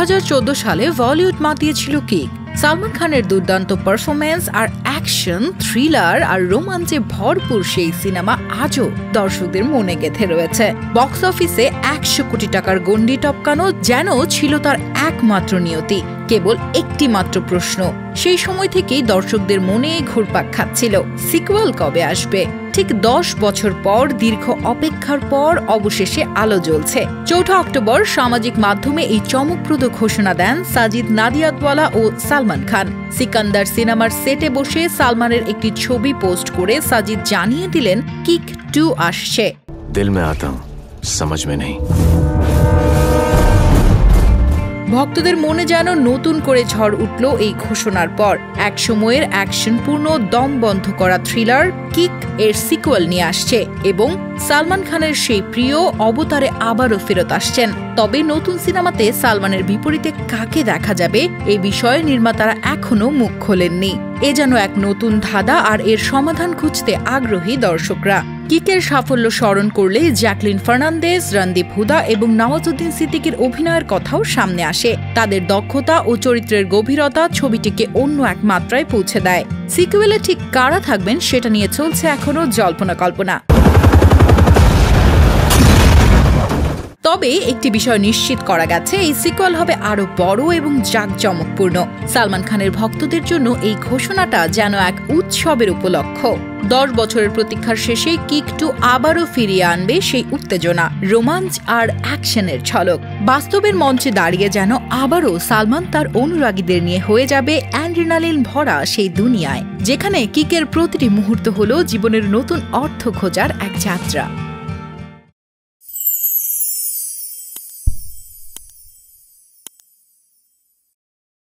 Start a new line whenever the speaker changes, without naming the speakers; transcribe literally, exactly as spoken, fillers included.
হাজার চোদ্দ সালে বলিউড মাতিয়েছিল কিক। সালমান খানের দুর্দান্ত পারফরমেন্স আর অ্যাকশন, থ্রিলার আর রোমাঞ্চে ভরপুর সেই সিনেমা আজও দর্শকদের মনে গেঁথে রয়েছে। বক্স অফিসে একশো কোটি টাকার গণ্ডি টপকানো যেন ছিল তার একমাত্র নিয়তি, কেবল একটি মাত্র প্রশ্ন। সেই সময় থেকেই দর্শকদের মনে ঘুরপাক খাচ্ছিল সিকুয়েল কবে আসবে। ঠিক দশ বছর পর দীর্ঘ অপেক্ষার পর অবশেষে আলো জ্বলছে। চৌঠা অক্টোবর সামাজিক মাধ্যমে এই চমকপ্রদ ঘোষণা দেন সাজিদ নাদিয়াদওয়ালা ও সালমান খান। সিকান্দার সিনেমার সেটে বসে সালমানের একটি ছবি পোস্ট করে সাজিদ জানিয়ে দিলেন কিক টু আসছে।
দিল মে আতা হুঁ, সমঝ মে নেই।
ভক্তদের মনে যেন নতুন করে ঝড় উঠল এই ঘোষণার পর। এক সময়ের অ্যাকশনপূর্ণ দম বন্ধ করা থ্রিলার কিক এর সিকুয়েল নিয়ে আসছে এবং সালমান খানের সেই প্রিয় অবতারে আবারও ফেরত আসছেন। তবে নতুন সিনেমাতে সালমানের বিপরীতে কাকে দেখা যাবে এ বিষয়ে নির্মাতারা এখনো মুখ খোলেননি। এ যেন এক নতুন ধাঁধা, আর এর সমাধান খুঁজতে আগ্রহী দর্শকরা। কিকের সাফল্য স্মরণ করলে জ্যাকলিন ফার্নান্দেজ, রণদীপ হুদা এবং নওয়াজুদ্দিন সিদ্দিকীর অভিনয়ের কথাও সামনে আসে। তাদের দক্ষতা ও চরিত্রের গভীরতা ছবিটিকে অন্য এক মাত্রায় পৌঁছে দেয়। সিকুয়েলে ঠিক কারা থাকবেন সেটা নিয়ে চলছে এখনো জল্পনা কল্পনা। তবে একটি বিষয় নিশ্চিত করা গেছে, এই সিকুয়েল হবে আরো বড় এবং জাঁকজমকপূর্ণ। সালমান খানের ভক্তদের জন্য এই ঘোষণাটা যেন এক উৎসবের উপলক্ষ। দশ বছরের প্রতীক্ষার শেষে কিক টু আবারও ফিরিয়ে আনবে সেই উত্তেজনা, রোমাঞ্চ আর অ্যাকশনের ঝলক। বাস্তবের মঞ্চে দাঁড়িয়ে যেন আবারও সালমান তার অনুরাগীদের নিয়ে হয়ে যাবে অ্যাড্রিনালিন ভরা সেই দুনিয়ায়, যেখানে কিকের প্রতিটি মুহূর্ত হলো জীবনের নতুন অর্থ খোঁজার এক যাত্রা।